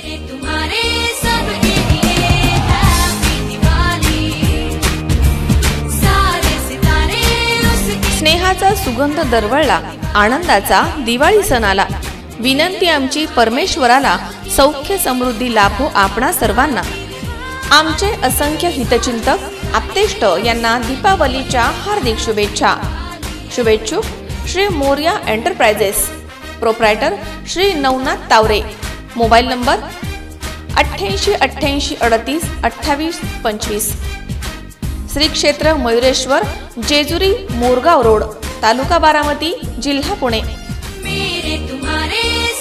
स्नेहाचा सुगंध दरवळला, आनंदाचा दिवाळी सण आला। विनंती आमची परमेश्वराला, सौख्य समृद्धी लाभो आपणा सर्वांना। आमचे असंख्य हितचिंतक आप्तेष्ट यांना दीपावलीच्या हार्दिक शुभेच्छा। शुभेच्छुक Shri Morya enterprises, proprietor Shri Navnath Taware. Mobile number 88 88 38 28 25। Shri क्षेत्र मयुरेश्वर, जेजुरी मोरगाव रोड, तालुका बारामती, जिल्हा पुणे। मेरे तुम्हारे